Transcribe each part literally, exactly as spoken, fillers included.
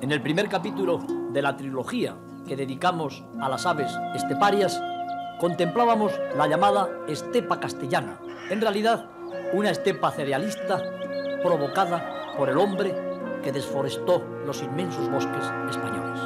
En el primer capítulo de la trilogía que dedicamos a las aves esteparias, contemplábamos la llamada estepa castellana, en realidad una estepa cerealista provocada por el hombre que desforestó los inmensos bosques españoles.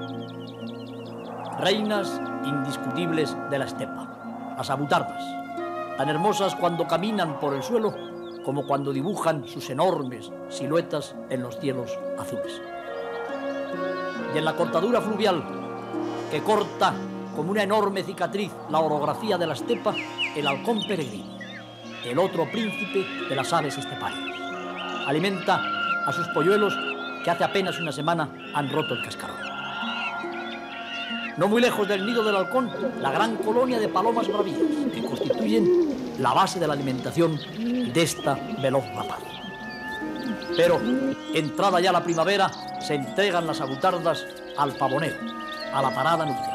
Reinas indiscutibles de la estepa, las avutardas, tan hermosas cuando caminan por el suelo como cuando dibujan sus enormes siluetas en los cielos azules. Y en la cortadura fluvial que corta como una enorme cicatriz la orografía de la estepa, el halcón peregrino, el otro príncipe de las aves esteparias, alimenta a sus polluelos que hace apenas una semana han roto el cascarón. No muy lejos del nido del halcón, la gran colonia de palomas bravías, que constituyen la base de la alimentación de esta veloz rapaz. Pero, entrada ya la primavera, se entregan las avutardas al pavoneo, a la parada nupcial.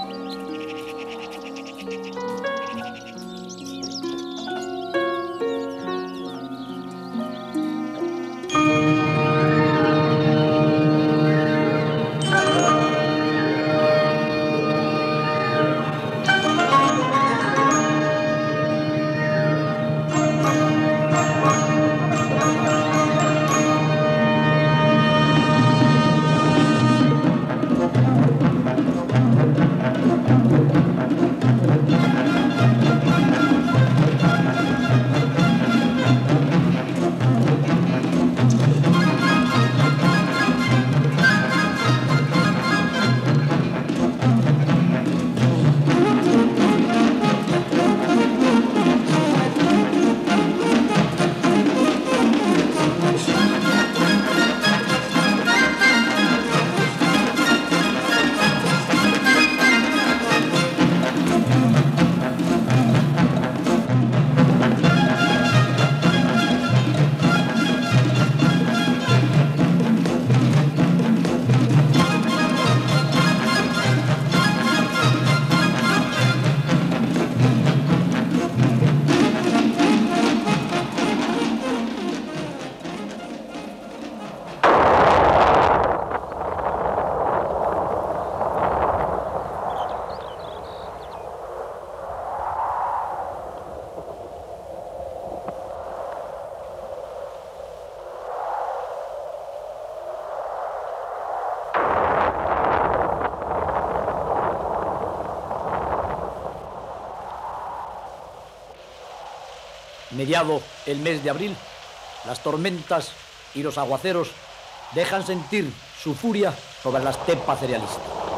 Mediado el mes de abril, las tormentas y los aguaceros dejan sentir su furia sobre la estepa cerealista.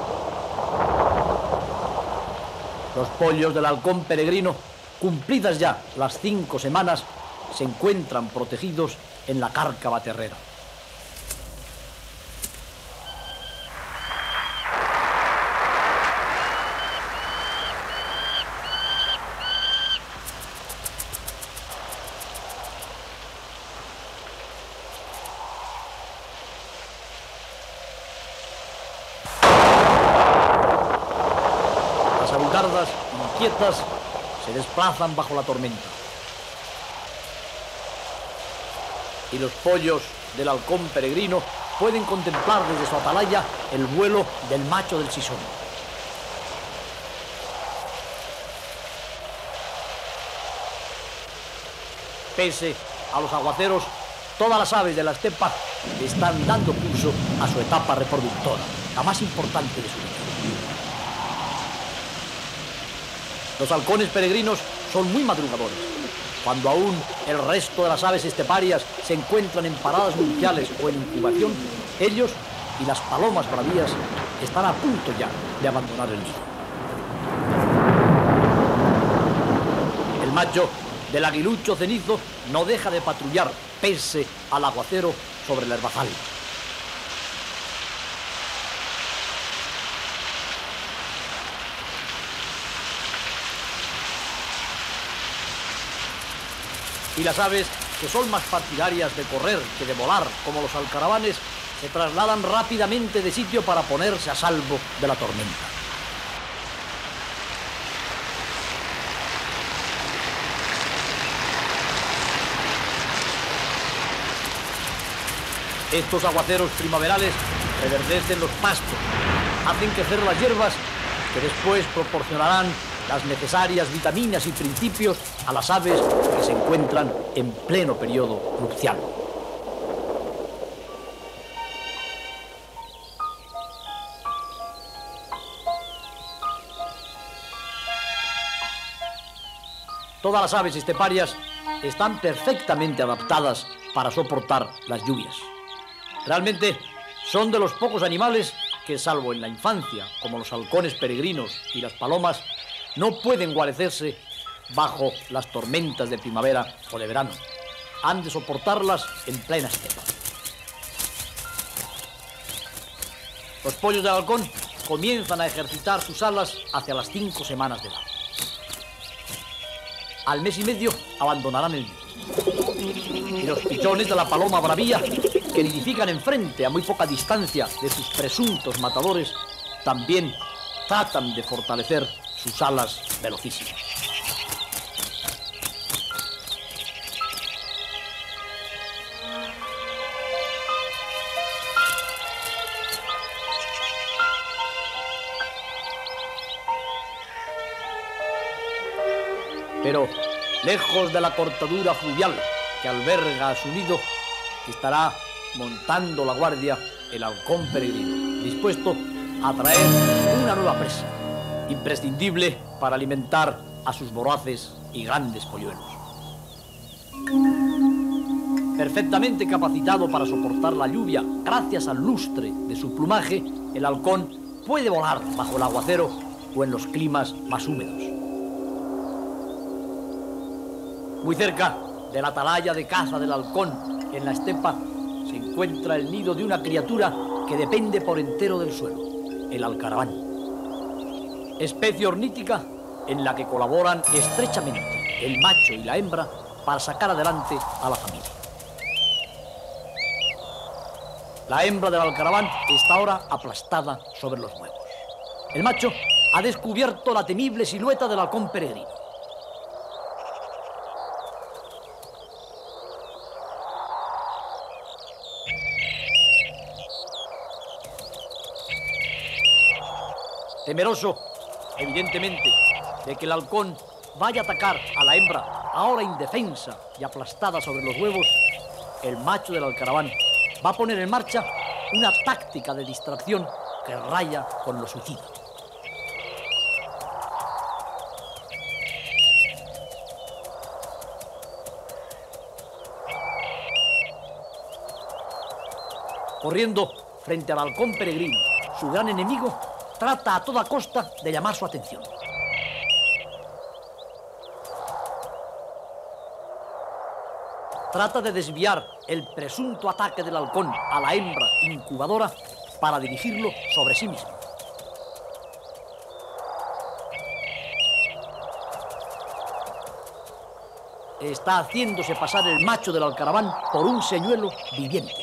Los pollos del halcón peregrino, cumplidas ya las cinco semanas, se encuentran protegidos en la cárcava terrera. Las avutardas inquietas se desplazan bajo la tormenta. Y los pollos del halcón peregrino pueden contemplar desde su atalaya el vuelo del macho del sisón. Pese a los aguaceros, todas las aves de la estepa están dando curso a su etapa reproductora, la más importante de su vida. Los halcones peregrinos son muy madrugadores. Cuando aún el resto de las aves esteparias se encuentran en paradas nupciales o en incubación, ellos y las palomas bravías están a punto ya de abandonar el nido. El macho del aguilucho cenizo no deja de patrullar pese al aguacero sobre el herbazal. Y las aves, que son más partidarias de correr que de volar, como los alcaravanes, se trasladan rápidamente de sitio para ponerse a salvo de la tormenta. Estos aguaceros primaverales reverdecen los pastos, hacen crecer las hierbas que después proporcionarán las necesarias vitaminas y principios a las aves que se encuentran en pleno periodo nupcial. Todas las aves esteparias están perfectamente adaptadas para soportar las lluvias. Realmente son de los pocos animales que, salvo en la infancia, como los halcones peregrinos y las palomas, no pueden guarecerse bajo las tormentas de primavera o de verano. Han de soportarlas en plena estepa. Los pollos de halcón comienzan a ejercitar sus alas hacia las cinco semanas de edad. Al mes y medio abandonarán el nido. Y los pichones de la paloma bravía, que nidifican enfrente a muy poca distancia de sus presuntos matadores, también tratan de fortalecer sus alas velocísimas. Pero, lejos de la cortadura fluvial que alberga a su nido, estará montando la guardia el halcón peregrino, dispuesto a traer una nueva presa, imprescindible para alimentar a sus voraces y grandes polluelos. Perfectamente capacitado para soportar la lluvia, gracias al lustre de su plumaje, el halcón puede volar bajo el aguacero o en los climas más húmedos. Muy cerca de la atalaya de caza del halcón, en la estepa, se encuentra el nido de una criatura que depende por entero del suelo, el alcaraván. Especie ornítica en la que colaboran estrechamente el macho y la hembra para sacar adelante a la familia. La hembra del alcaraván está ahora aplastada sobre los huevos. El macho ha descubierto la temible silueta del halcón peregrino. Temeroso, evidentemente, de que el halcón vaya a atacar a la hembra, ahora indefensa y aplastada sobre los huevos, el macho del alcaraván va a poner en marcha una táctica de distracción que raya con lo suicida. Corriendo frente al halcón peregrino, su gran enemigo trata a toda costa de llamar su atención. Trata de desviar el presunto ataque del halcón a la hembra incubadora para dirigirlo sobre sí mismo. Está haciéndose pasar el macho del alcaraván por un señuelo viviente.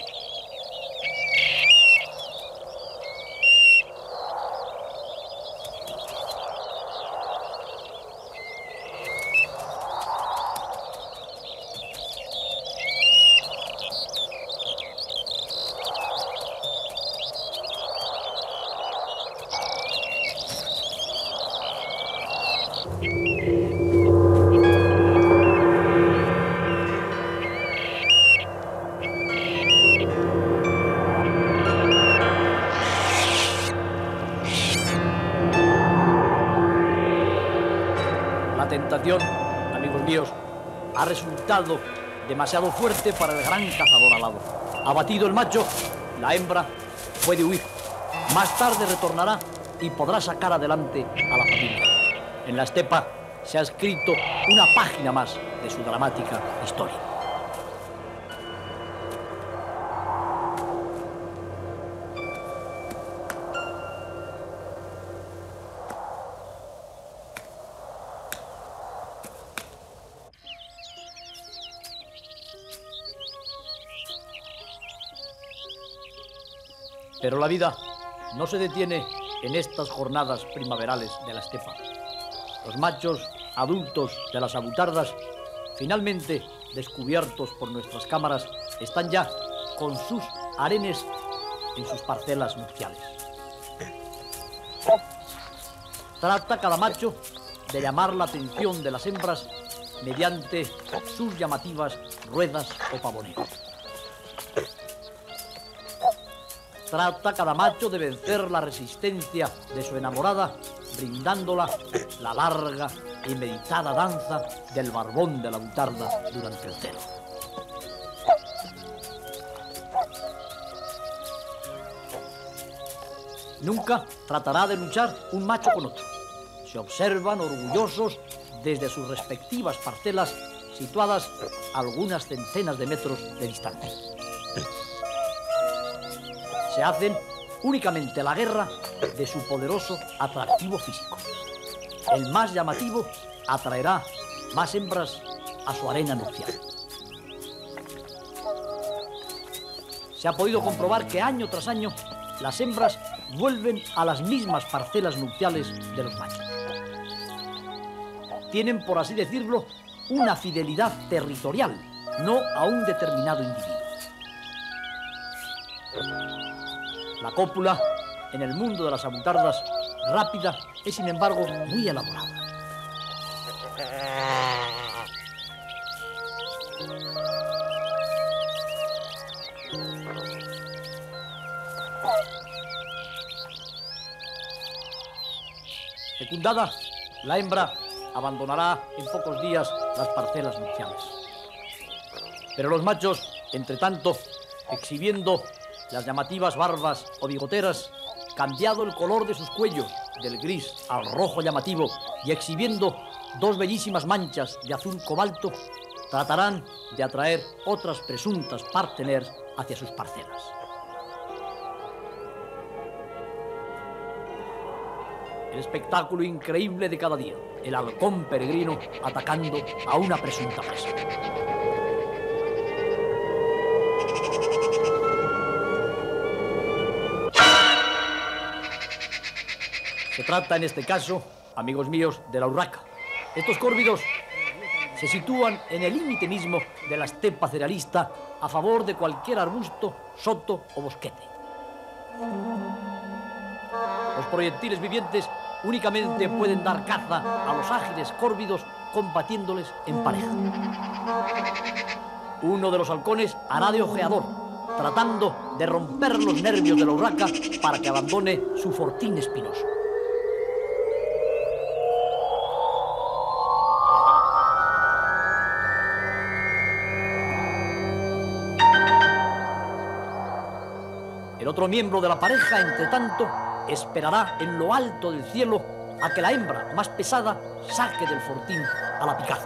La tentación, amigos míos, ha resultado demasiado fuerte para el gran cazador alado. Abatido el macho, la hembra puede huir. Más tarde retornará y podrá sacar adelante a la familia. En la estepa se ha escrito una página más de su dramática historia. Pero la vida no se detiene en estas jornadas primaverales de la estepa. Los machos adultos de las abutardas, finalmente descubiertos por nuestras cámaras, están ya con sus harenes en sus parcelas nupciales. Trata cada macho de llamar la atención de las hembras mediante sus llamativas ruedas o pavoneos. Trata cada macho de vencer la resistencia de su enamorada, brindándola la larga y meditada danza del barbón de la butarda durante el celo. Nunca tratará de luchar un macho con otro. Se observan orgullosos desde sus respectivas parcelas situadas a algunas centenas de metros de distancia. Se hacen únicamente la guerra de su poderoso atractivo físico. El más llamativo atraerá más hembras a su arena nupcial. Se ha podido comprobar que año tras año las hembras vuelven a las mismas parcelas nupciales de los machos. Tienen, por así decirlo, una fidelidad territorial, no a un determinado individuo. La cópula, en el mundo de las abutardas, rápida, es sin embargo muy elaborada. Fecundada, la hembra abandonará en pocos días las parcelas nupciales. Pero los machos, entre tanto, exhibiendo las llamativas barbas o bigoteras, cambiado el color de sus cuellos del gris al rojo llamativo y exhibiendo dos bellísimas manchas de azul cobalto, tratarán de atraer otras presuntas parteners hacia sus parcelas. El espectáculo increíble de cada día, el halcón peregrino atacando a una presunta presa. Se trata en este caso, amigos míos, de la urraca. Estos córvidos se sitúan en el límite mismo de la estepa cerealista a favor de cualquier arbusto, soto o bosquete. Los proyectiles vivientes únicamente pueden dar caza a los ágiles córvidos combatiéndoles en pareja. Uno de los halcones hará de ojeador, tratando de romper los nervios de la urraca para que abandone su fortín espinoso. El otro miembro de la pareja, entre tanto, esperará en lo alto del cielo a que la hembra más pesada saque del fortín a la picaza.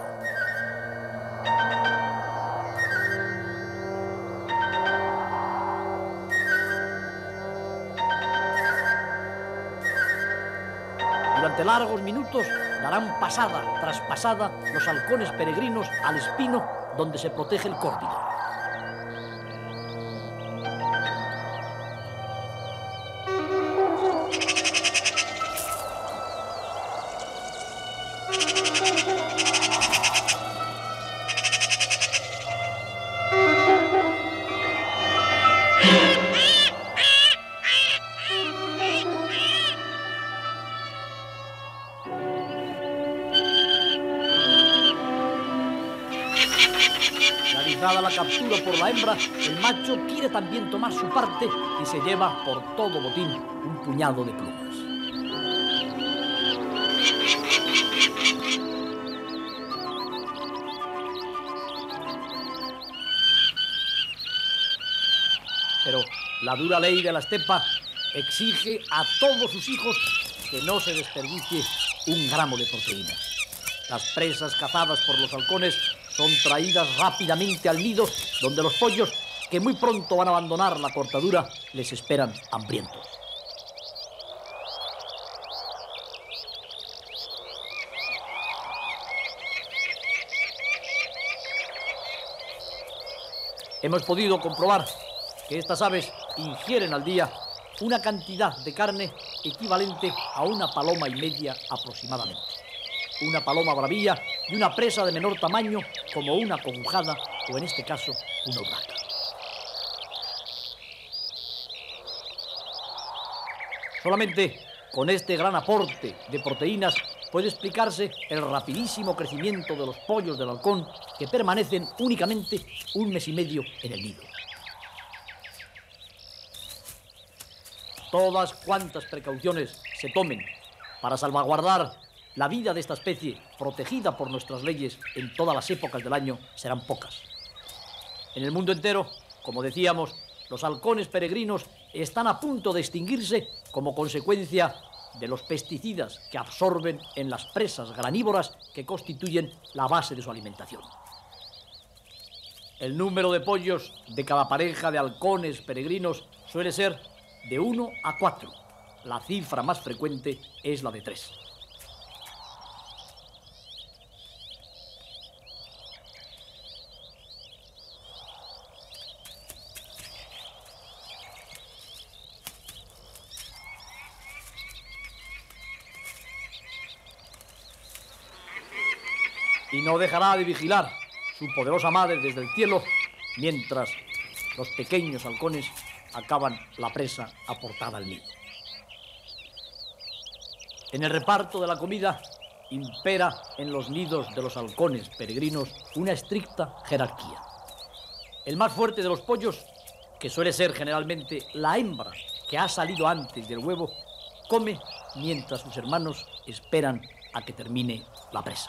Durante largos minutos darán pasada tras pasada los halcones peregrinos al espino donde se protege el córvido. Realizada la captura por la hembra, el macho quiere también tomar su parte y se lleva por todo botín un puñado de plumas. Pero la dura ley de la estepa exige a todos sus hijos que no se desperdicie un gramo de proteína. Las presas cazadas por los halcones son traídas rápidamente al nido, donde los pollos, que muy pronto van a abandonar la cortadura, les esperan hambrientos. Hemos podido comprobar que estas aves ingieren al día una cantidad de carne equivalente a una paloma y media aproximadamente. Una paloma bravía y una presa de menor tamaño como una cobujada o, en este caso, una urraca. Solamente con este gran aporte de proteínas puede explicarse el rapidísimo crecimiento de los pollos del halcón, que permanecen únicamente un mes y medio en el nido. Todas cuantas precauciones se tomen para salvaguardar la vida de esta especie, protegida por nuestras leyes en todas las épocas del año, serán pocas. En el mundo entero, como decíamos, los halcones peregrinos están a punto de extinguirse como consecuencia de los pesticidas que absorben en las presas granívoras que constituyen la base de su alimentación. El número de pollos de cada pareja de halcones peregrinos suele ser de uno a cuatro. La cifra más frecuente es la de tres. Y no dejará de vigilar su poderosa madre desde el cielo, mientras los pequeños halcones acaban la presa aportada al nido. En el reparto de la comida impera en los nidos de los halcones peregrinos una estricta jerarquía. El más fuerte de los pollos, que suele ser generalmente la hembra que ha salido antes del huevo, come mientras sus hermanos esperan a que termine la presa.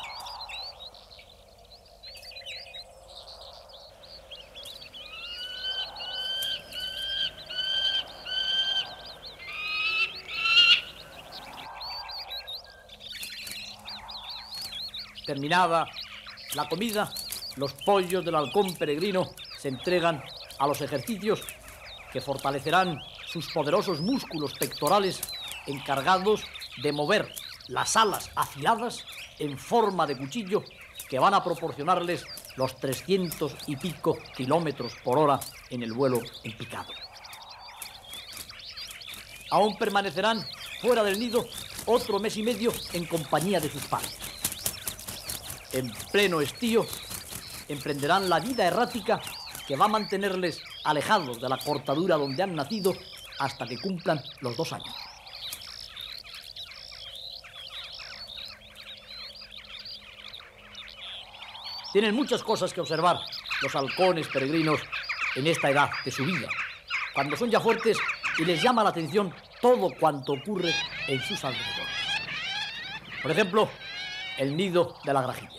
Terminada la comida, los pollos del halcón peregrino se entregan a los ejercicios que fortalecerán sus poderosos músculos pectorales, encargados de mover las alas afiladas en forma de cuchillo que van a proporcionarles los trescientos y pico kilómetros por hora en el vuelo en picado. Aún permanecerán fuera del nido otro mes y medio en compañía de sus padres. En pleno estío, emprenderán la vida errática que va a mantenerles alejados de la cortadura donde han nacido hasta que cumplan los dos años. Tienen muchas cosas que observar los halcones peregrinos en esta edad de su vida, cuando son ya fuertes y les llama la atención todo cuanto ocurre en sus alrededores. Por ejemplo, el nido de la grajilla.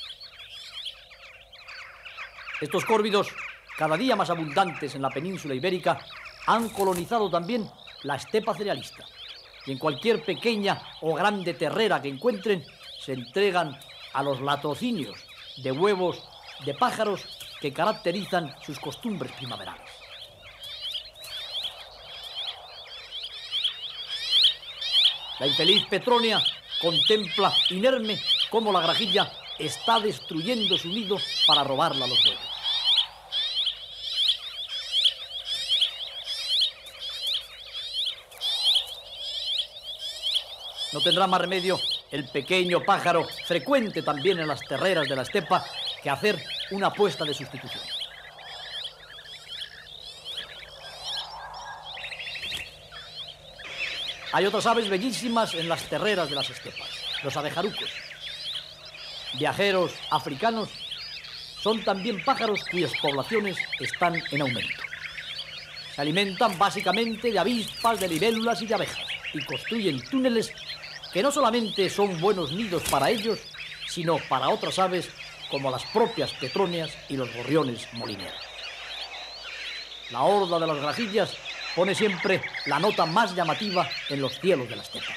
Estos córvidos, cada día más abundantes en la península ibérica, han colonizado también la estepa cerealista, y en cualquier pequeña o grande terrera que encuentren, se entregan a los latrocinios de huevos de pájaros que caracterizan sus costumbres primaverales. La infeliz Petronia contempla inerme cómo la grajilla está destruyendo su nido para robarla a los huevos. No tendrá más remedio el pequeño pájaro, frecuente también en las terreras de la estepa, que hacer una apuesta de sustitución. Hay otras aves bellísimas en las terreras de las estepas, los abejarucos. Viajeros africanos son también pájaros cuyas poblaciones están en aumento. Se alimentan básicamente de avispas, de libélulas y de abejas, y construyen túneles que no solamente son buenos nidos para ellos, sino para otras aves como las propias petronias y los gorriones molineros. La horda de las grajillas pone siempre la nota más llamativa en los cielos de la estepa.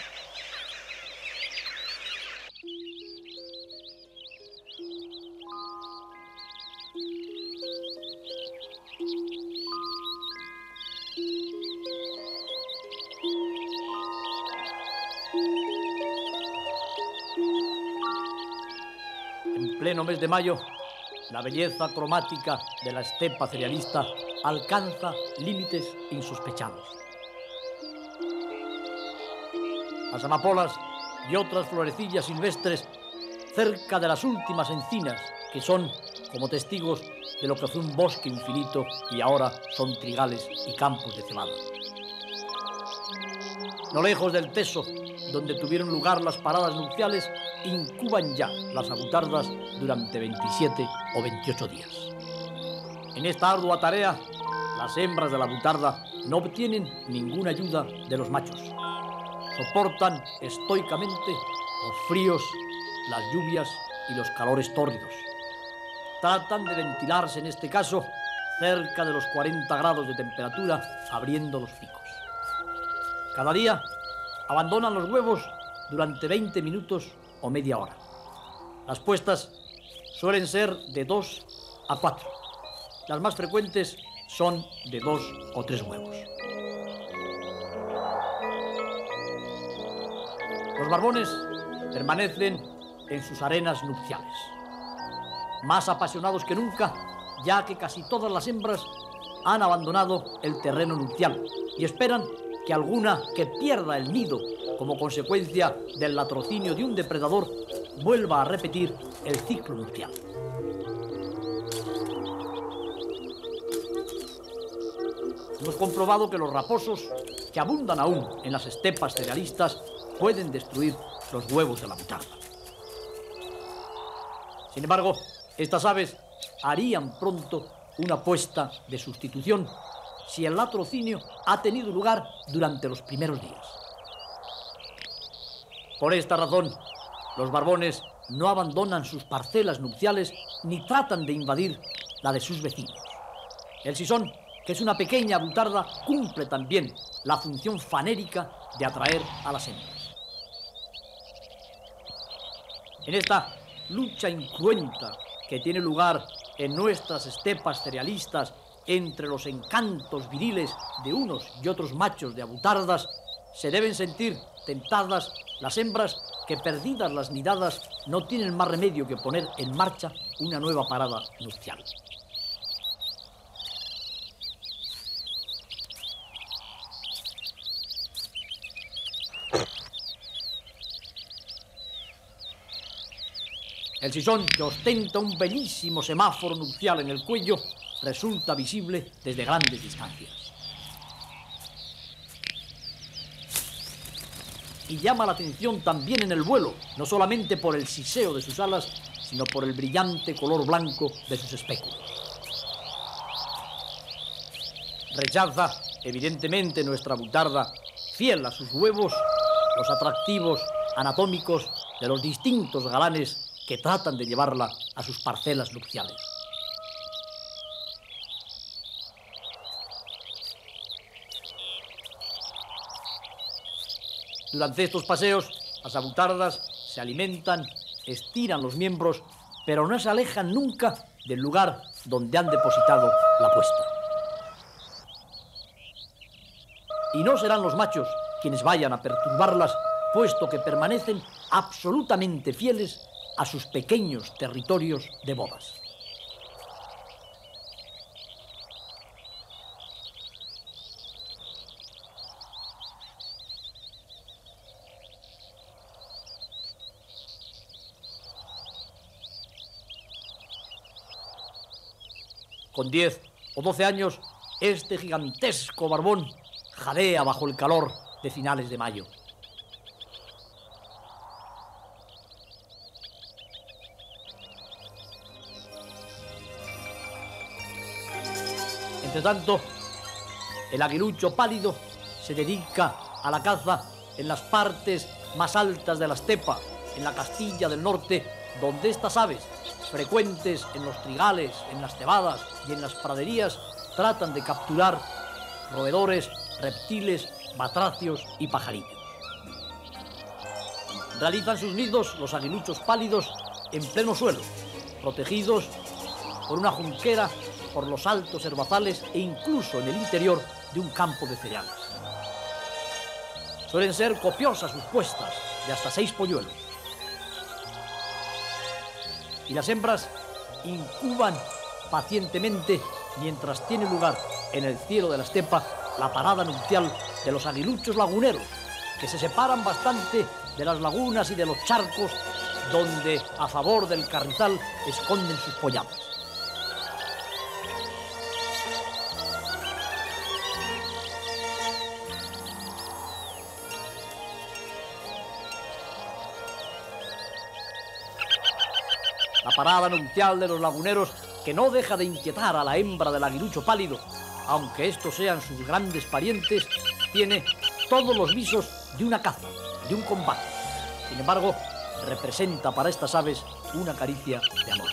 En pleno mes de mayo, la belleza cromática de la estepa cerealista alcanza límites insospechados. Las amapolas y otras florecillas silvestres cerca de las últimas encinas, que son como testigos de lo que fue un bosque infinito y ahora son trigales y campos de cebada. No lejos del Teso, donde tuvieron lugar las paradas nupciales, incuban ya las abutardas durante veintisiete o veintiocho días. En esta ardua tarea, las hembras de la abutarda no obtienen ninguna ayuda de los machos. Soportan estoicamente los fríos, las lluvias y los calores tórridos. Tratan de ventilarse en este caso cerca de los cuarenta grados de temperatura, abriendo los picos. Cada día abandonan los huevos durante veinte minutos o media hora. Las puestas suelen ser de dos a cuatro. Las más frecuentes son de dos o tres huevos. Los barbones permanecen en sus arenas nupciales, más apasionados que nunca, ya que casi todas las hembras han abandonado el terreno nupcial y esperan que alguna que pierda el nido como consecuencia del latrocinio de un depredador vuelva a repetir el ciclo nupcial. Hemos comprobado que los raposos, que abundan aún en las estepas cerealistas, pueden destruir los huevos de la abutarda. Sin embargo, estas aves harían pronto una puesta de sustitución si el latrocinio ha tenido lugar durante los primeros días. Por esta razón, los barbones no abandonan sus parcelas nupciales ni tratan de invadir la de sus vecinos. El sisón, que es una pequeña abutarda, cumple también la función fanérica de atraer a las hembras. En esta lucha incruenta que tiene lugar en nuestras estepas cerealistas entre los encantos viriles de unos y otros machos de abutardas, se deben sentir tentadas las hembras que, perdidas las nidadas, no tienen más remedio que poner en marcha una nueva parada nupcial. El sisón, que ostenta un bellísimo semáforo nupcial en el cuello, resulta visible desde grandes distancias. Y llama la atención también en el vuelo, no solamente por el siseo de sus alas, sino por el brillante color blanco de sus espéculos. Rechaza, evidentemente, nuestra abutarda, fiel a sus huevos, los atractivos anatómicos de los distintos galanes que tratan de llevarla a sus parcelas nupciales. Durante estos paseos, las abutardas se alimentan, estiran los miembros, pero no se alejan nunca del lugar donde han depositado la puesta. Y no serán los machos quienes vayan a perturbarlas, puesto que permanecen absolutamente fieles a sus pequeños territorios de bodas. Con diez o doce años, este gigantesco barbón jadea bajo el calor de finales de mayo. Entre tanto, el aguilucho pálido se dedica a la caza en las partes más altas de la estepa, en la Castilla del Norte, donde estas aves, frecuentes en los trigales, en las cebadas y en las praderías, tratan de capturar roedores, reptiles, batracios y pajarillos. Realizan sus nidos los aguiluchos pálidos en pleno suelo, protegidos por una junquera, por los altos herbazales e incluso en el interior de un campo de cereales. Suelen ser copiosas sus puestas, de hasta seis polluelos. Y las hembras incuban pacientemente mientras tiene lugar en el cielo de la estepa la parada nupcial de los aguiluchos laguneros, que se separan bastante de las lagunas y de los charcos donde, a favor del carrizal, esconden sus polladas. La parada nupcial de los laguneros, que no deja de inquietar a la hembra del aguilucho pálido, aunque estos sean sus grandes parientes, tiene todos los visos de una caza, de un combate. Sin embargo, representa para estas aves una caricia de amor.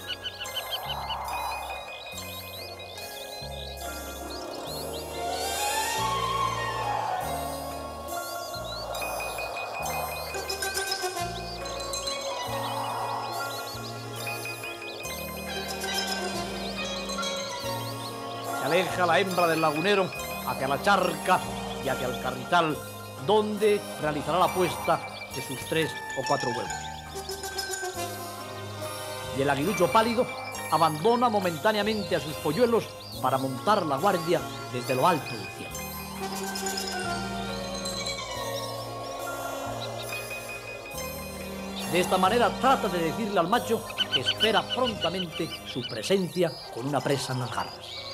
Se aleja la hembra del lagunero hacia la charca y hacia el carrizal, donde realizará la puesta de sus tres o cuatro huevos. Y el aguilucho pálido abandona momentáneamente a sus polluelos para montar la guardia desde lo alto del cielo. De esta manera trata de decirle al macho que espera prontamente su presencia con una presa en las garras.